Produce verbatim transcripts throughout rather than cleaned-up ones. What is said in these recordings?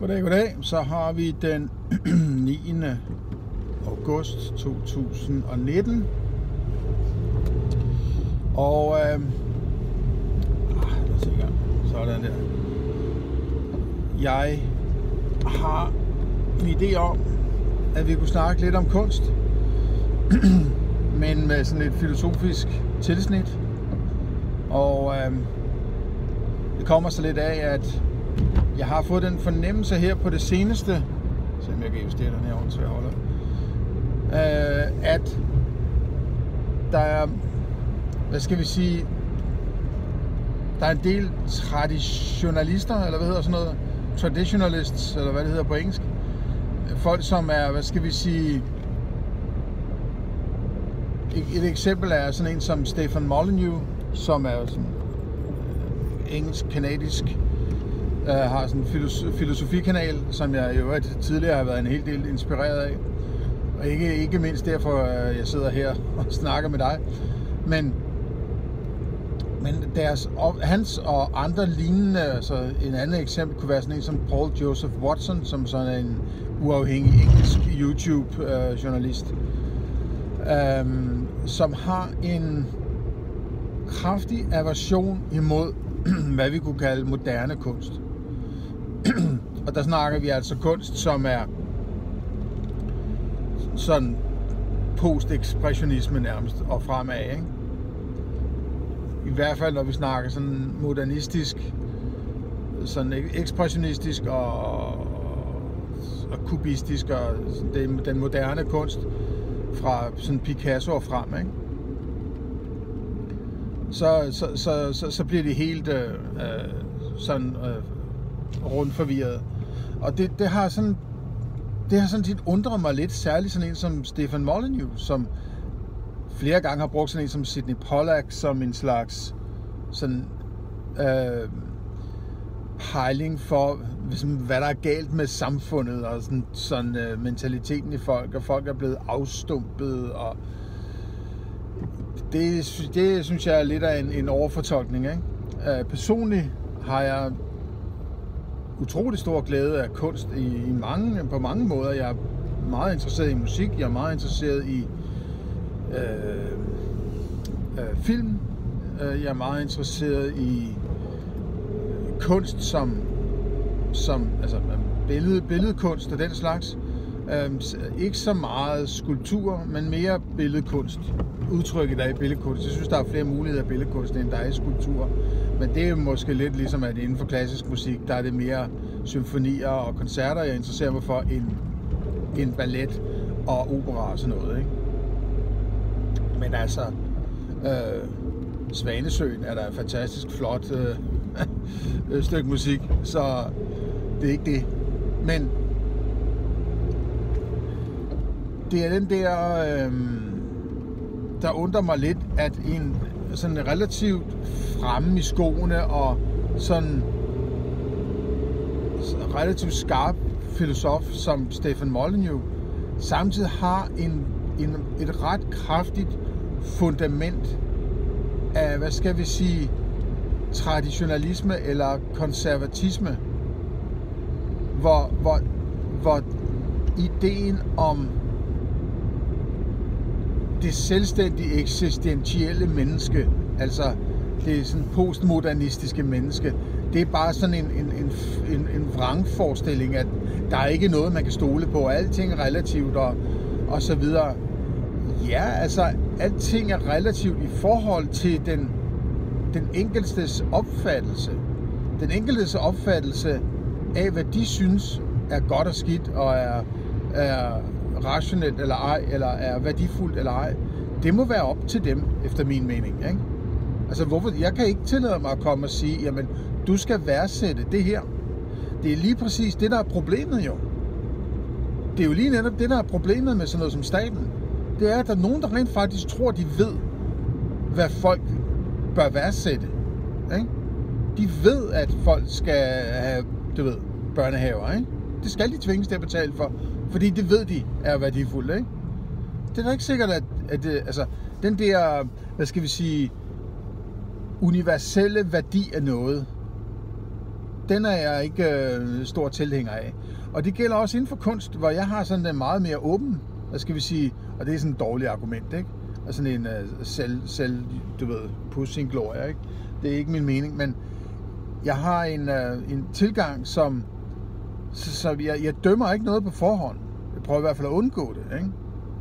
Goddag, goddag. Så har vi den niende august to tusind og nitten. Og øh, lad os se her. Sådan der. Jeg har en idé om, at vi kunne snakke lidt om kunst, men med sådan et filosofisk tilsnit. Og øh, det kommer så lidt af, at jeg har fået den fornemmelse her på det seneste, så jeg kan justere den her ordentligt, så jeg holder, øh, at der er, hvad skal vi sige, der er en del traditionalister, eller hvad hedder sådan noget, traditionalists, eller hvad det hedder på engelsk. Folk, som er, hvad skal vi sige, et eksempel er sådan en som Stefan Molyneux, som er sådan engelsk-kanadisk, Uh, har sådan en filosof- filosofikanal, som jeg jo tidligere har været en hel del inspireret af. Og ikke, ikke mindst derfor, uh, jeg sidder her og snakker med dig. Men, men deres, og, hans og andre lignende, altså en anden eksempel kunne være sådan en som Paul Joseph Watson, som sådan en uafhængig engelsk YouTube-journalist, uh, um, som har en kraftig aversion imod, hvad vi kunne kalde moderne kunst. Og der snakker vi altså kunst, som er sådan post-ekspressionisme nærmest og fremad, ikke? I hvert fald når vi snakker sådan modernistisk, sådan ekspressionistisk og, og kubistisk og den, den moderne kunst fra sådan Picasso og frem, ikke? Så, så, så, så, så bliver de helt øh, sådan øh, rundt forvirret. Og det, det har sådan det har sådan set undret mig lidt, særligt sådan en som Stefan Molyneux, som flere gange har brugt sådan en som Sidney Pollack som en slags sådan øh, pejling for, hvad der er galt med samfundet og sådan, sådan øh, mentaliteten i folk, og folk er blevet afstumpet, og Det, det synes jeg er lidt af en, en overfortolkning, ikke? Uh, personligt har jeg utrolig stor glæde af kunst i, i mange, på mange måder. Jeg er meget interesseret i musik, jeg er meget interesseret i uh, uh, film, uh, jeg er meget interesseret i kunst som, som altså billede, billedkunst og den slags. Uh, ikke så meget skulptur, men mere billedkunst. Udtrykket der i billedkunst. Jeg synes, der er flere muligheder i billedkunst, end der er i skulptur. Men det er måske lidt ligesom, at inden for klassisk musik, der er det mere symfonier og koncerter, jeg interesserer mig for, en, en ballet og opera og sådan noget, ikke? Men altså, øh, Svanesøen er der et fantastisk flot øh, stykke musik, så det er ikke det. Men det er den der... Øh, der undrer mig lidt, at en sådan relativt fremme i skoene og sådan relativt skarp filosof som Stefan Molyneux samtidig har en, en, et ret kraftigt fundament af, hvad skal vi sige, traditionalisme eller konservatisme, hvor, hvor, hvor ideen om det selvstændige eksistentielle menneske, altså det sådan postmodernistiske menneske, det er bare sådan en, en, en, en, en vrangforestilling, at der er ikke noget, man kan stole på, alting er relativt og, og så videre. Ja, altså alting er relativt i forhold til den, den enkeltes opfattelse. Den enkeltes opfattelse af, hvad de synes er godt og skidt og er, er rationelt eller ej, eller er værdifuldt eller ej, det må være op til dem, efter min mening, ikke? Altså, hvorfor? Jeg kan ikke tillade mig at komme og sige, jamen, du skal værdsætte det her. Det er lige præcis det, der er problemet, jo. Det er jo lige netop det, der er problemet med sådan noget som staten. Det er, at der er nogen, der rent faktisk tror, de ved, hvad folk bør værdsætte, ikke? De ved, at folk skal have, du ved, børnehaver, ikke? Det skal de tvinges til at betale for, fordi det ved de er værdifuldt, ikke? Det er da ikke sikkert, at, at det, altså, den der, hvad skal vi sige, universelle værdi af noget, den er jeg ikke øh, stor tilhænger af. Og det gælder også inden for kunst, hvor jeg har sådan en meget mere åben, hvad skal vi sige, og det er sådan et dårligt argument, ikke? Og sådan en uh, selv, selv, du ved, pusse sin glorie, ikke? Det er ikke min mening, men jeg har en, uh, en tilgang, som, så, så jeg, jeg dømmer ikke noget på forhånd. Jeg prøver i hvert fald at undgå det, ikke?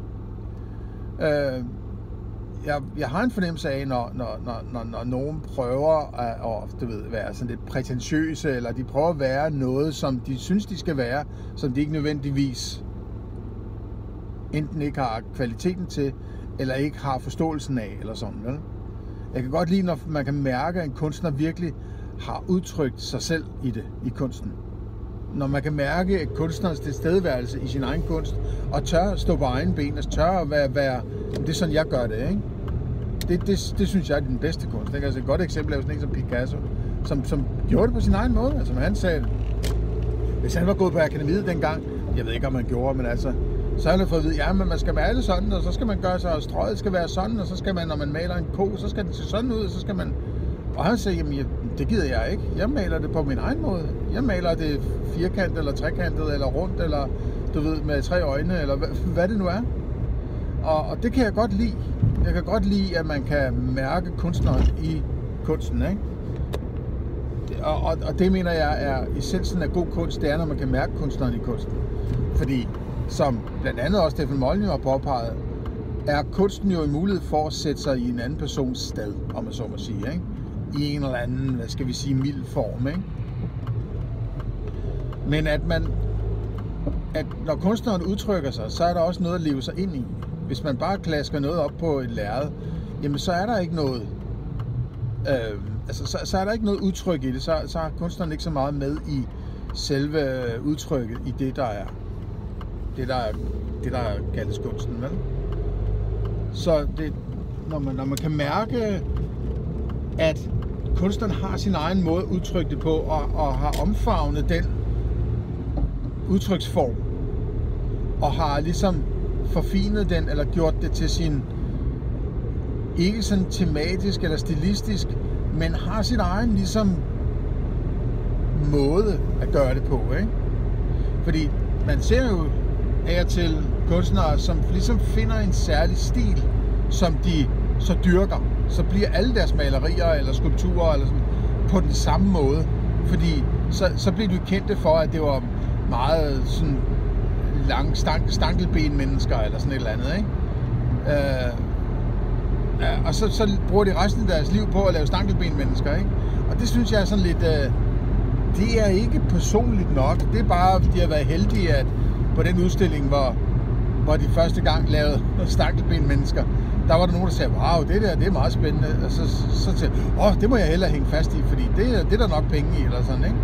Uh, jeg, jeg har en fornemmelse af, når, når, når, når, når nogen prøver at, at du ved, være sådan lidt prætentiøse, eller de prøver at være noget, som de synes, de skal være, som de ikke nødvendigvis enten ikke har kvaliteten til, eller ikke har forståelsen af, eller sådan, vel? Jeg kan godt lide, når man kan mærke, at en kunstner virkelig har udtrykt sig selv i det, i kunsten. Når man kan mærke, at kunstnerens tilstedeværelse i sin egen kunst, og tør stå på egen ben, og tør at være, være det er sådan, jeg gør det, ikke? Det, det, det synes jeg er den bedste kunst, ikke? Altså et godt eksempel er jo sådan en som Picasso, som, som gjorde det på sin egen måde, altså han sagde, hvis han var gået på akademiet dengang, jeg ved ikke, om han gjorde, men altså, så har han fået at vide, ja, men man skal male sådan, og så skal man gøre sig, og strøget skal være sådan, og så skal man, når man maler en ko, så skal den se sådan ud, og så skal man... Og han sagde, jamen, det gider jeg ikke. Jeg maler det på min egen måde. Jeg maler det firkantet, eller trekantet, eller rundt, eller du ved, med tre øjne, eller hvad, hvad det nu er. Og, og det kan jeg godt lide. Jeg kan godt lide, at man kan mærke kunstneren i kunsten, ikke? Og, og, og det mener jeg er essensen af god kunst, det er, når man kan mærke kunstneren i kunsten. Fordi som blandt andet også Steffen Molyneux har påpeget, er kunsten jo en mulighed for at sætte sig i en anden persons sted, om man så må sige, ikke? I en eller anden, hvad skal vi sige, mild form, ikke? Men at man, at når kunstneren udtrykker sig, så er der også noget at leve sig ind i. Hvis man bare klasker noget op på et lærred, jamen så er der ikke noget, øh, altså så, så er der ikke noget udtryk i det, så, så har kunstneren ikke så meget med i selve udtrykket i det, der er. Det der, det der kaldes kunsten, vel? Så det, når, man, når man kan mærke, at kunstneren har sin egen måde at udtrykke det på, og, og har omfavnet den udtryksform, og har ligesom forfinet den, eller gjort det til sin, ikke sådan tematisk eller stilistisk, men har sin egen ligesom måde at gøre det på, ikke? Fordi man ser jo af og til kunstnere, som ligesom finder en særlig stil, som de så dyrker, så bliver alle deres malerier eller skulpturer eller sådan, på den samme måde. Fordi så, så bliver de kendte for, at det var meget sådan lang stank, stankelben mennesker eller sådan et eller andet, ikke? Øh, ja, og så, så bruger de resten af deres liv på at lave stankelben mennesker, ikke? Og det synes jeg er sådan lidt, øh, det er ikke personligt nok. Det er bare, fordi jeg har været heldig, at på den udstilling, hvor, hvor de første gang lavede stankelben mennesker, der var der nogen, der sagde, wow, det der, det er meget spændende. Og så, så sagde jeg, åh, det må jeg hellere hænge fast i, fordi det, det er der nok penge i, eller sådan, ikke?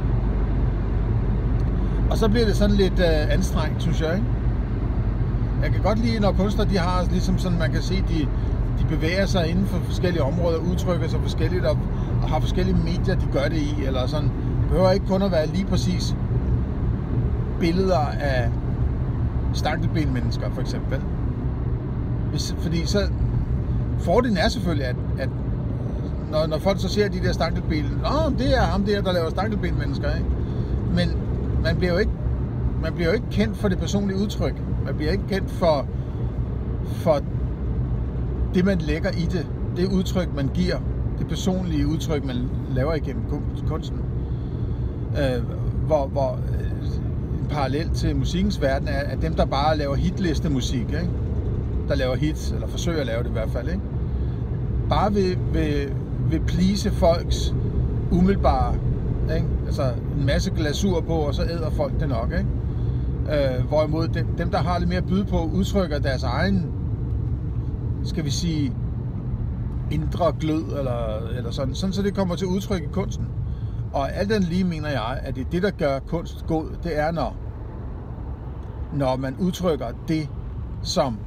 Og så bliver det sådan lidt øh, anstrengt, synes jeg, ikke? Jeg kan godt lide, når kunstnere, de har ligesom sådan, man kan se, de, de bevæger sig inden for forskellige områder, udtrykker sig forskelligt, og, og har forskellige medier, de gør det i, eller sådan. Det behøver ikke kun at være lige præcis billeder af stankelben mennesker, for eksempel. Hvis, fordi så fordelen er selvfølgelig, at, at når, når folk så ser de der stankelben, åh, det er ham der, der laver stankelben mennesker, ikke? Men man bliver jo ikke, man bliver jo ikke kendt for det personlige udtryk. Man bliver ikke kendt for, for det, man lægger i det. Det udtryk, man giver. Det personlige udtryk, man laver igennem kunsten. Øh, hvor, hvor en parallel til musikkens verden er, at dem, der bare laver hitliste musik, ikke? Der laver hits, eller forsøger at lave det i hvert fald, ikke? Bare vil, vil, vil please folks umiddelbare, ikke? Altså en masse glasur på, og så æder folk det nok, ikke? Øh, hvorimod dem, dem, der har lidt mere at byde på, udtrykker deres egen, skal vi sige, indre glød, eller, eller sådan, sådan, så det kommer til udtryk i kunsten. Og alt den lige mener jeg, at det er det, der gør kunst god, det er, når, når man udtrykker det, som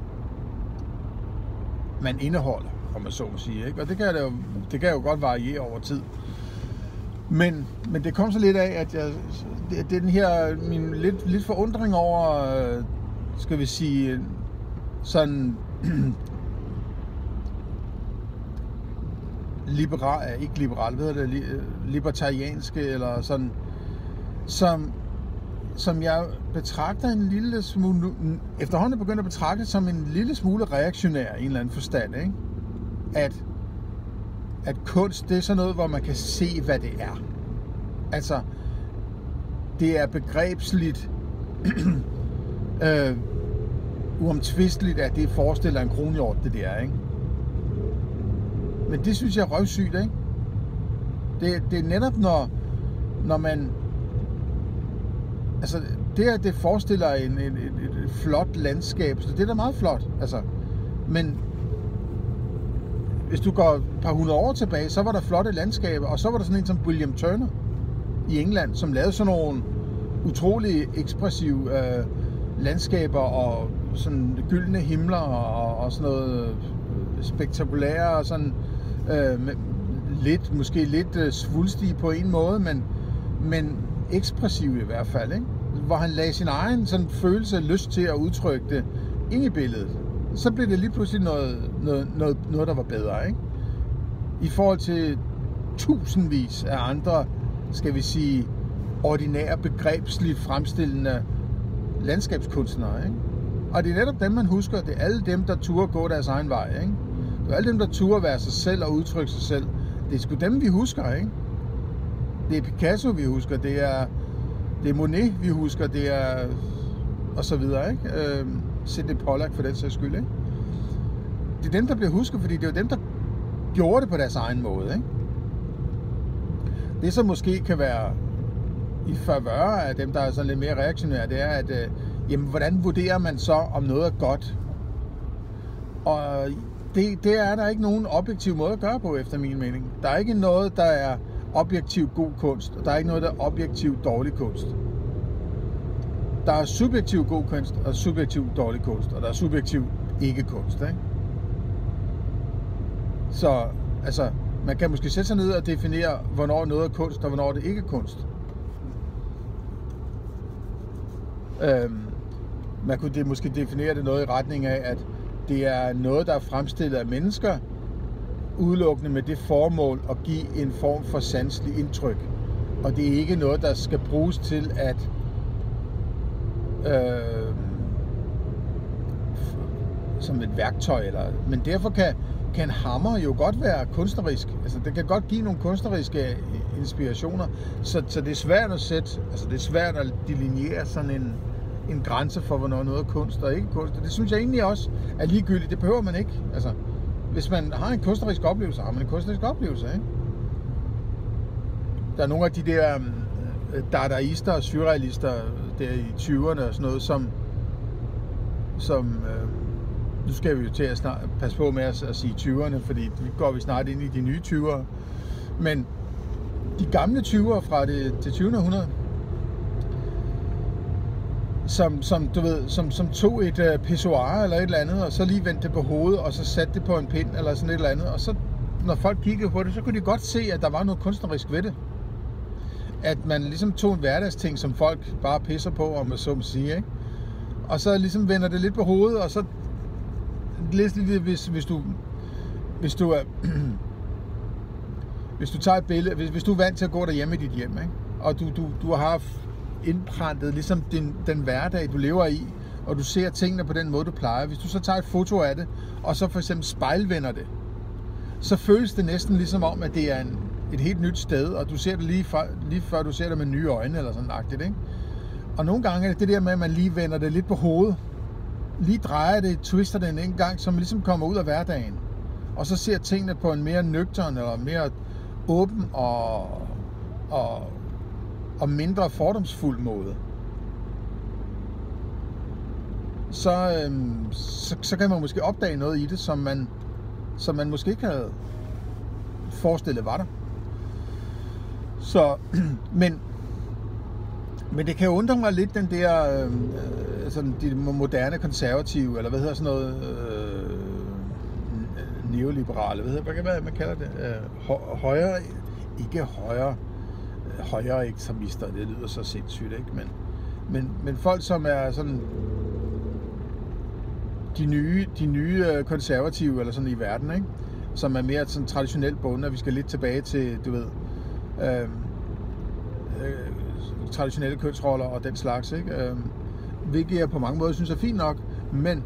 man indeholder, om man så må sige, ikke? Og det kan, det, jo, det kan jo godt variere over tid. Men, men det kom så lidt af, at jeg, det, det er den her, min lidt, lidt forundring over, skal vi sige, sådan liberal, ikke liberal, hvad hedder det, libertarianske, eller sådan, som, som jeg betragter en lille smule, efterhånden begynder at betragte som en lille smule reaktionær i en eller anden forstand, ikke? At, at kunst, det er sådan noget, hvor man kan se, hvad det er. Altså, det er begrebsligt, øh, uomtvisteligt, at det forestiller en kronhjort, det der, ikke? Men det synes jeg er røvsygt, ikke? Det, det er netop, når, når man... Altså, det her, det forestiller en, en, et, et flot landskab, så det er da meget flot, altså. Men hvis du går et par hundrede år tilbage, så var der flotte landskaber, og så var der sådan en som William Turner i England, som lavede sådan nogle utrolig ekspressive øh, landskaber og sådan gyldne himler og, og sådan noget spektakulære og sådan øh, lidt, måske lidt øh, svulstige på en måde, men, men ekspressiv i hvert fald, ikke? Hvor han lagde sin egen sådan følelse og lyst til at udtrykke det ind i billedet. Så blev det lige pludselig noget, noget, noget, noget der var bedre, ikke? I forhold til tusindvis af andre, skal vi sige, ordinære, begrebsligt fremstillende landskabskunstnere, ikke? Og det er netop dem, man husker. Det er alle dem, der turde gå deres egen vej, ikke? Det er alle dem, der turde være sig selv og udtrykke sig selv. Det er sgu dem, vi husker, ikke? Det er Picasso, vi husker. Det er, det er Monet, vi husker. Det er... og så videre, ikke? Øh, Sidney Pollack for den sags skyld, ikke? Det er dem, der bliver husket, fordi det er dem, der gjorde det på deres egen måde, ikke? Det, som måske kan være i favør af dem, der er sådan lidt mere reaktionære, det er, at øh, jamen, hvordan vurderer man så, om noget er godt? Og det, det er der ikke nogen objektiv måde at gøre på, efter min mening. Der er ikke noget, der er objektiv god kunst, og der er ikke noget, der er objektiv dårlig kunst. Der er subjektiv god kunst, og subjektiv dårlig kunst, og der er subjektiv ikke kunst, ikke? Så, altså, man kan måske sætte sig ned og definere, hvornår noget er kunst, og hvornår det ikke er kunst. Øhm, man kunne det, måske definere det noget i retning af, at det er noget, der er fremstillet af mennesker, udelukkende med det formål at give en form for sanselig indtryk. Og det er ikke noget, der skal bruges til at øh, som et værktøj. Eller, men derfor kan, kan en hammer jo godt være kunstnerisk. Altså, det kan godt give nogle kunstneriske inspirationer. Så, så det er svært at sætte, altså det er svært at delineere sådan en, en grænse for, hvornår noget er kunst og ikke kunst. Og det synes jeg egentlig også er ligegyldigt. Det behøver man ikke. Altså, hvis man har en kunstnerisk oplevelse, har man en kunstnerisk oplevelse, ikke? Der er nogle af de der øh, dadaister og surrealister der i tyverne og sådan noget, som, som øh, nu skal vi jo til at snart passe på med at, at sige tyverne, fordi nu går vi snart ind i de nye tyvere. Men de gamle tyvere fra det til tyvende århundrede, som, som, du ved, som, som tog et uh, pissoir eller et eller andet, og så lige vendte det på hovedet, og så satte det på en pind eller sådan et eller andet, og så, når folk kiggede på det, så kunne de godt se, at der var noget kunstnerisk ved det. At man ligesom tog en hverdagsting, som folk bare pisser på, om man så må sige, ikke? Og så ligesom vender det lidt på hovedet, og så lidt, hvis, hvis du hvis du er hvis du tager et billede, hvis, hvis du er vant til at gå derhjemme i dit hjem, ikke? Og du, du, du har haft indprintet ligesom din, den hverdag, du lever i, og du ser tingene på den måde, du plejer. Hvis du så tager et foto af det, og så for eksempel spejlvender det, så føles det næsten ligesom om, at det er en, et helt nyt sted, og du ser det lige, for, lige før du ser det med nye øjne, eller sådan agtigt, ikke? Og nogle gange er det det der med, at man lige vender det lidt på hovedet, lige drejer det, twister det en gang, som ligesom kommer ud af hverdagen, og så ser tingene på en mere nøgtern, eller mere åben og, og, og mindre fordomsfuld måde. Så, øhm, så, så kan man måske opdage noget i det, som man, som man måske ikke havde forestillet var der. Så, men, men det kan undre mig lidt, den der, øh, sådan de moderne konservative, eller hvad hedder sådan noget, øh, neoliberale, hvad hedder, hvad man kalder det, øh, højre, ikke højre, højre ekstremister, det lyder så sindssygt, ikke? Men, men, men folk, som er sådan de nye, de nye konservative, eller sådan i verden, ikke? som er mere sådan traditionelt bundet, og vi skal lidt tilbage til, du ved, øh, øh, traditionelle kønsroller og den slags, ikke? Øh, hvilket jeg på mange måder synes er fint nok, men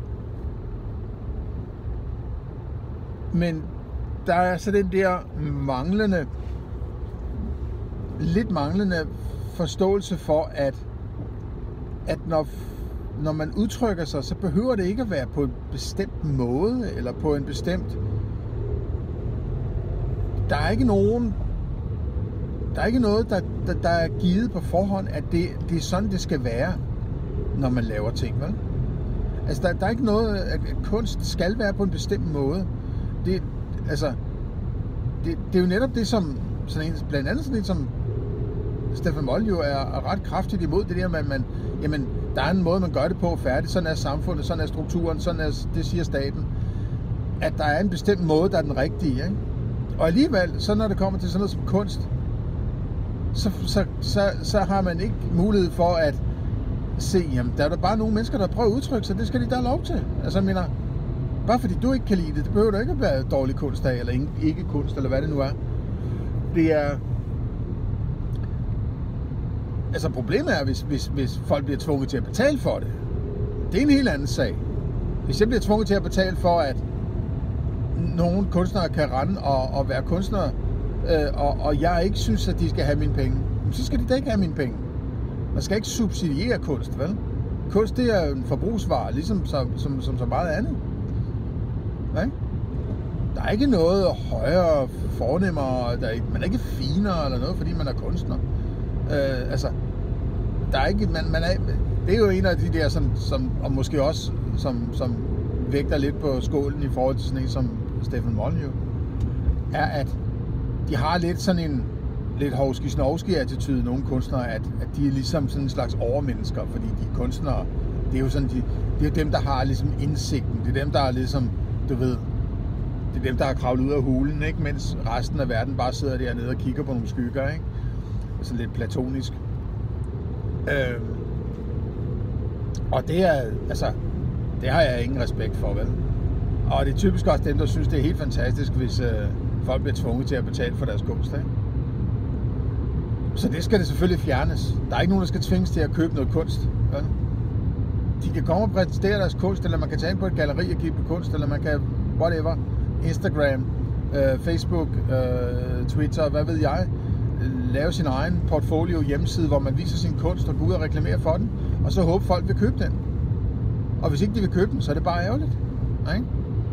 men der er så den der manglende, lidt manglende forståelse for, at, at når, når man udtrykker sig, så behøver det ikke at være på en bestemt måde, eller på en bestemt... Der er ikke nogen... Der er ikke noget, der, der, der er givet på forhånd, at det, det er sådan, det skal være, når man laver ting, vel? Altså, der, der er ikke noget, at kunst skal være på en bestemt måde. Det, altså, det, det er jo netop det, som sådan en, blandt andet sådan en som Stefan Molyneux er, er ret kraftigt imod, det der med, at man, jamen, der er en måde, man gør det på færdigt. Sådan er samfundet, sådan er strukturen, sådan er, det siger staten. At der er en bestemt måde, der er den rigtige, ikke? Og alligevel, så når det kommer til sådan noget som kunst, så, så, så, så har man ikke mulighed for at se, jamen, der er der bare nogle mennesker, der prøver at udtrykke sig, det skal de da have lov til. Altså, jeg mener, bare fordi du ikke kan lide det, det behøver du ikke at være dårlig kunst af, eller ikke kunst, eller hvad det nu er. Det er... Altså, problemet er, hvis, hvis, hvis folk bliver tvunget til at betale for det. Det er en helt anden sag. Hvis jeg bliver tvunget til at betale for, at nogle kunstnere kan rende og, og være kunstnere, øh, og, og jeg ikke synes, at de skal have mine penge, så skal de da ikke have mine penge. Man skal ikke subsidiere kunst, vel? Kunst, det er en forbrugsvare, ligesom som, som, som så meget andet. Okay? Der er ikke noget højere, fornemmere, der er ikke, man er ikke finere eller noget, fordi man er kunstner. Øh, altså, der er ikke, man, man er, det er jo en af de der, som, som og måske også, som, som vægter lidt på skålen i forhold til sådan en som Stefan Molyneux, er, at de har lidt sådan en lidt hovski-snovski-attitude, nogle kunstnere, at, at de er ligesom sådan en slags overmennesker, fordi de kunstnere, det er jo sådan, de, det er dem, der har ligesom indsigten, det er dem, der er ligesom, du ved, det er dem, der har kravlet ud af hulen, ikke? Mens resten af verden bare sidder dernede og kigger på nogle skygger, ikke? Sådan lidt platonisk. Øh, og det er, altså, det har jeg ingen respekt for, vel? Og det er typisk også dem, der synes, det er helt fantastisk, hvis øh, folk bliver tvunget til at betale for deres kunst, ikke? Så det skal det selvfølgelig fjernes. Der er ikke nogen, der skal tvinges til at købe noget kunst, vel? De kan komme og præsentere deres kunst, eller man kan tage ind på et galleri og kigge på kunst, eller man kan, whatever, Instagram, øh, Facebook, øh, Twitter, hvad ved jeg, lave sin egen portfolio hjemmeside, hvor man viser sin kunst og går ud og reklamerer for den, og så håber folk vil købe den. Og hvis ikke de vil købe den, så er det bare ærgerligt. Ikke?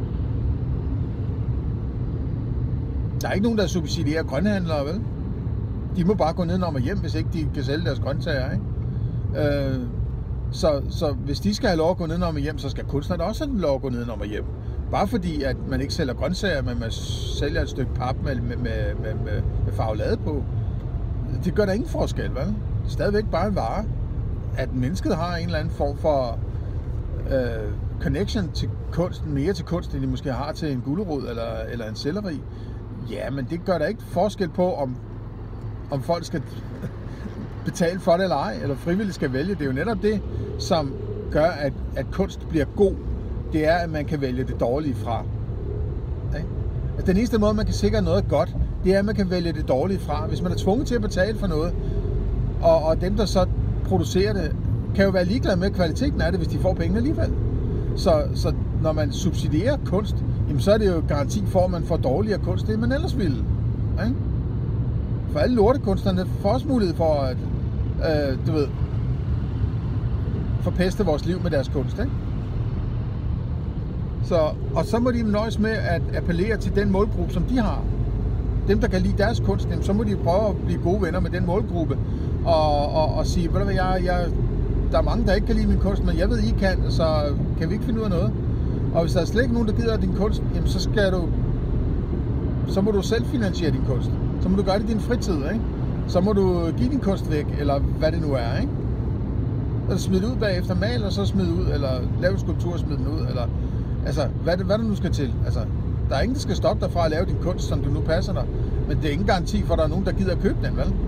Der er ikke nogen, der subsidierer grønhandlere, vel? De må bare gå ned og hjem, hvis ikke de kan sælge deres grøntsager, ikke? Øh, så, så hvis de skal have lov at gå ned og hjem, så skal kunstnerne også have lov at gå ned og hjem. Bare fordi, at man ikke sælger grøntsager, men man sælger et stykke pap med, med, med, med, med farvelade på. Det gør der ingen forskel, vel? Det er stadigvæk bare en vare. At mennesket har en eller anden form for øh, connection til kunsten, mere til kunst, end de måske har til en gulerod eller, eller en selleri. Ja, men det gør der ikke forskel på, om, om folk skal betale for det eller ej, eller frivilligt skal vælge. Det er jo netop det, som gør, at, at kunst bliver god. Det er, at man kan vælge det dårlige fra. Okay? Altså, den eneste måde, man kan sikre noget godt, det er, at man kan vælge det dårlige fra. Hvis man er tvunget til at betale for noget, og, og dem, der så producerer det, kan jo være ligeglade med kvaliteten af det, hvis de får penge alligevel. Så, så når man subsidierer kunst, jamen, så er det jo garanti for, at man får dårligere kunst, det man ellers ville. Ikke? For alle lortekunstnerne får også mulighed for at, øh, du ved, forpeste vores liv med deres kunst, ikke? Så, og så må de nøjes med at appellere til den målgruppe, som de har. Dem, der kan lide deres kunst, dem, så må de prøve at blive gode venner med den målgruppe. Og, og, og sige, ved du hvad, jeg, jeg, der er mange, der ikke kan lide min kunst, men jeg ved, I kan, så kan vi ikke finde ud af noget. Og hvis der er slet ikke nogen, der gider din kunst, jamen, så skal du, så må du selv finansiere din kunst. Så må du gøre det i din fritid, ikke? Så må du give din kunst væk, eller hvad det nu er, ikke? Eller smide det ud bagefter, mal, og så smide ud, eller lave en skulptur og smide den ud, eller altså, hvad det, hvad det nu skal til. Altså, der er ingen, der skal stoppe dig fra at lave din kunst, som du nu passer dig. Men det er ingen garanti for, at der er nogen, der gider at købe den, vel?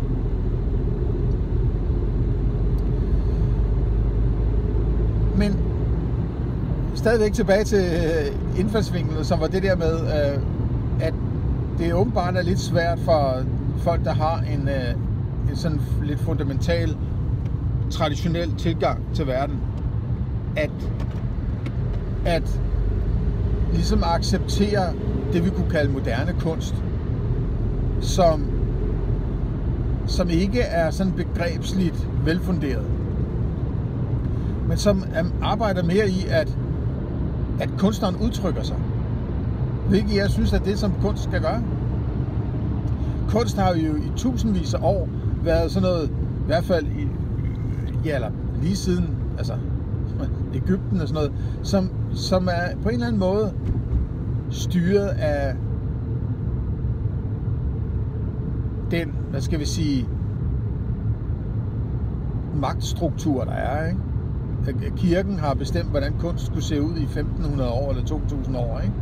Men stadigvæk tilbage til indfaldsvinklen, som var det der med, at det åbenbart er lidt svært for folk, der har en, en sådan lidt fundamental, traditionel tilgang til verden, at, at ligesom acceptere det, vi kunne kalde moderne kunst, som, som ikke er sådan begrebsligt velfunderet, men som arbejder mere i, at, at kunstneren udtrykker sig. Hvilket jeg synes, at det, som kunst skal gøre. Kunst har jo i tusindvis af år været sådan noget, i hvert fald i, ja, eller lige siden, altså Egypten og sådan noget, som, som er på en eller anden måde styret af den, hvad skal vi sige, magtstruktur, der er, ikke? Kirken har bestemt, hvordan kunst skulle se ud i femten hundrede år eller to tusind år, ikke?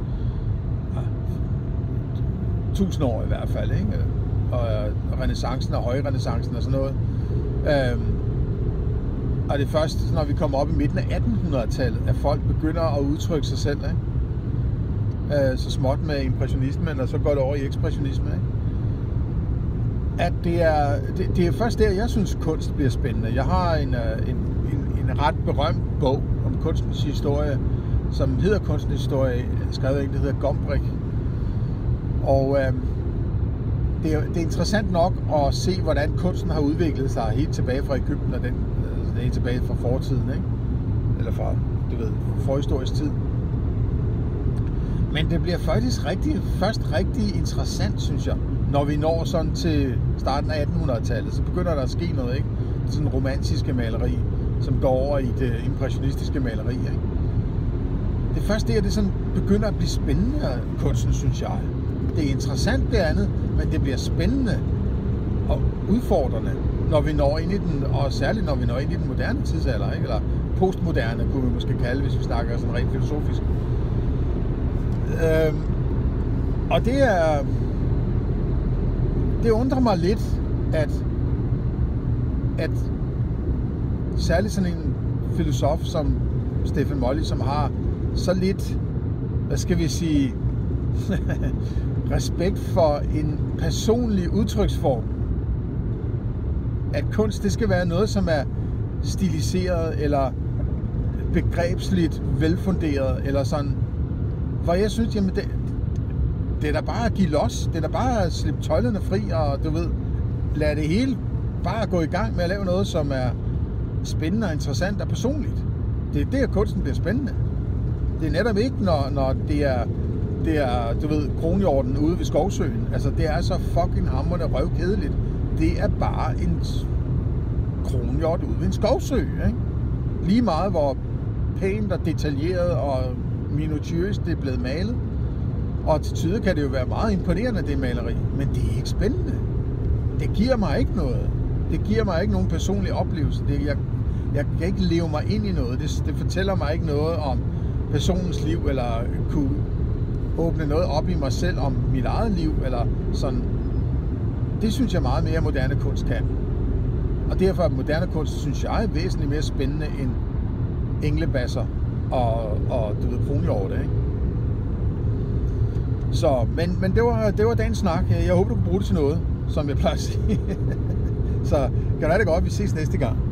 tusind år i hvert fald, ikke? Og renæssancen og højrenæssancen og sådan noget. Øhm, og det er først, når vi kommer op i midten af attenhundredetallet, at folk begynder at udtrykke sig selv, ikke? Øh, så småt med impressionismen, og så går det over i ekspressionismen, ikke? At det er, det, det er først der, jeg synes, kunst bliver spændende. Jeg har en, en, en, en ret berømt bog om kunstens historie, som hedder Kunstens historie, skrevet af en, der hedder Gombrich. Og øh, det, er, det er interessant nok at se, hvordan kunsten har udviklet sig helt tilbage fra Egypten, og den, altså helt tilbage fra fortiden, ikke? Eller fra, du ved, forhistorisk tid. Men det bliver faktisk rigtig, først rigtig interessant, synes jeg, når vi når sådan til starten af attenhundredetallet, så begynder der at ske noget, ikke? Sådan romantiske maleri, som går over i det impressionistiske maleri, ikke? Det første der, det sådan begynder at blive spændende, kunsten, synes jeg. Det er interessant det andet, men det bliver spændende og udfordrende, når vi når ind i den, og særligt når vi når ind i den moderne tidsalder, ikke? Eller postmoderne, kunne vi måske kalde, hvis vi snakker sådan rent filosofisk. Øhm, og det er... Det undrer mig lidt, at, at særligt sådan en filosof som Stefan Molly, som har så lidt, hvad skal vi sige, respekt for en personlig udtryksform, at kunst, det skal være noget, som er stiliseret eller begrebsligt velfunderet, eller sådan, hvor jeg synes, jamen det, det er da bare at give los, det er da bare at slippe tøjlerne fri, og du ved, lade det hele bare gå i gang med at lave noget, som er spændende og interessant og personligt. Det er det, at kunsten bliver spændende. Det er netop ikke, når, når det er, det er, du ved, kronhjorten ude ved Skovsøen. Altså, det er så fucking hamrende røvkedeligt. Det er bare en kronhjort ude ved en skovsø, ikke? Lige meget, hvor pænt og detaljeret og minutiøst det er blevet malet. Og til tider kan det jo være meget imponerende, det maleri, men det er ikke spændende. Det giver mig ikke noget. Det giver mig ikke nogen personlig oplevelse. Det, jeg, jeg kan ikke leve mig ind i noget. Det, det fortæller mig ikke noget om personens liv, eller kunne åbne noget op i mig selv om mit eget liv, eller sådan. Det synes jeg meget mere moderne kunst kan. Og derfor er moderne kunst, synes jeg, er væsentligt mere spændende end englebasser og, og du ved, kronhjorte, ikke? Så, men, men det var, det var dagens snak. Jeg håber, du kan bruge det til noget, som jeg plejer at sige. Så kan du have det godt. Vi ses næste gang.